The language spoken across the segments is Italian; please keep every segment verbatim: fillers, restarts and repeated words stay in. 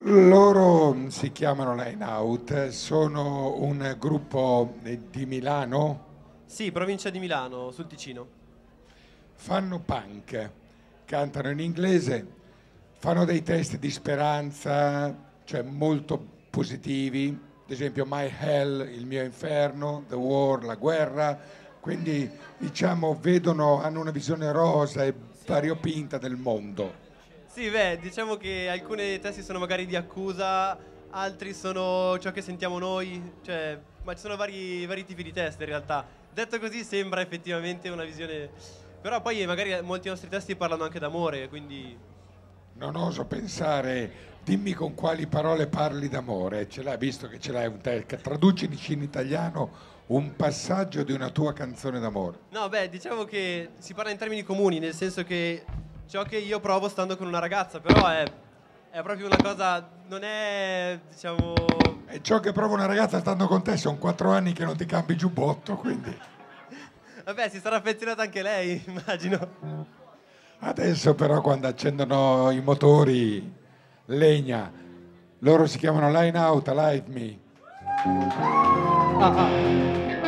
Loro si chiamano Line Out, sono un gruppo di Milano. Sì, provincia di Milano, sul Ticino. Fanno punk, cantano in inglese, fanno dei testi di speranza, cioè molto positivi, ad esempio My Hell, il mio inferno, The War, la guerra, quindi diciamo vedono, hanno una visione rosa e variopinta del mondo. Sì, beh, diciamo che alcuni testi sono magari di accusa, altri sono ciò che sentiamo noi, cioè, ma ci sono vari, vari tipi di testi in realtà. Detto così sembra effettivamente una visione, però poi magari molti nostri testi parlano anche d'amore, quindi... Non oso pensare, dimmi con quali parole parli d'amore, ce l'hai visto che ce l'hai un te, che traduci in italiano un passaggio di una tua canzone d'amore. No, beh, diciamo che si parla in termini comuni, nel senso che ciò che io provo stando con una ragazza, però è, è proprio una cosa, non è, diciamo... E ciò che prova una ragazza stando con te sono quattro anni che non ti cambi giubbotto, quindi... Vabbè, si sarà affezionata anche lei, immagino. Adesso però quando accendono i motori, legna, loro si chiamano Line Out, Alive Me. Ah, ah.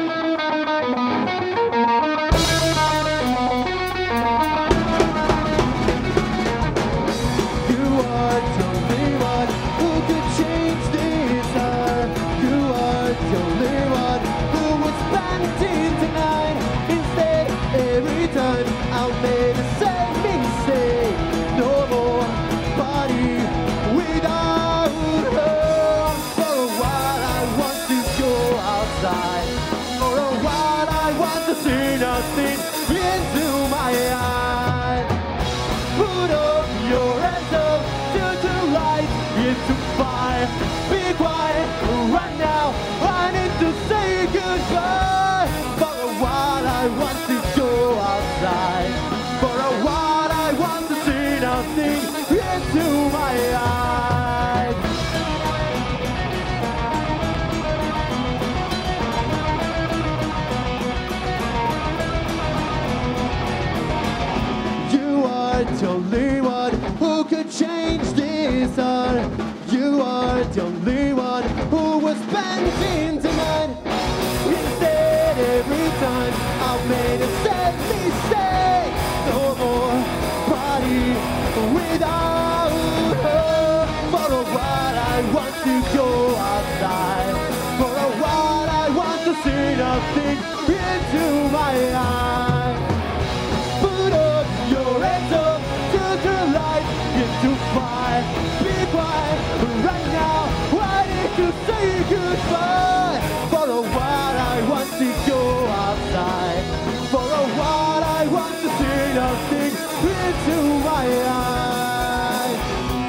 You are the only one who was bending to mine. Instead, every time I made a sad mistake, no more party without her. For a while I want to go outside. For a while I want to see nothing into my eyes. Put up your hands up, turn the light into fire. Be quiet right now, I need to say goodbye. For a while I want to go outside. For a while I want to see nothing into my eyes.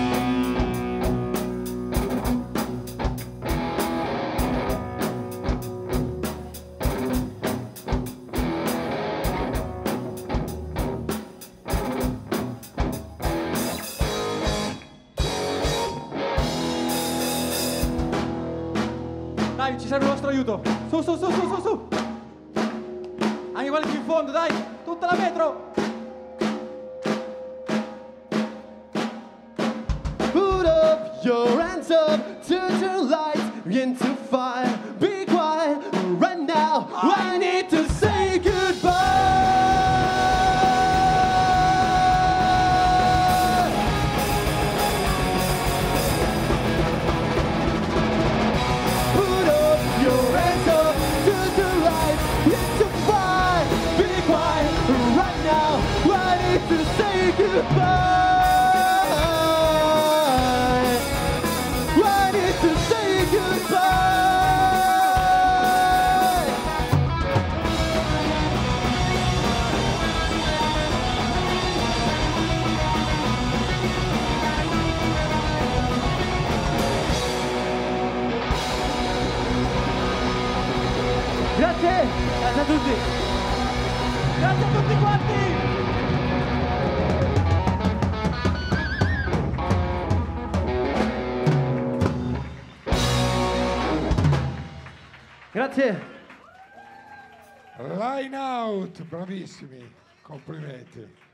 Dai, ci serve il vostro aiuto. Su, su, su, su, su, su. Anche quelli più in fondo, dai. Tutta la metro. Put up your hands up, turn the lights into fire. Be quiet right now, I need to say goodbye. Put up your hands up, turn the lights into fire. Be quiet right now, I need to say goodbye. I need to say goodbye. Grazie, grazie a tutti. Grazie a tutti quanti. Grazie. Line Out, bravissimi, complimenti.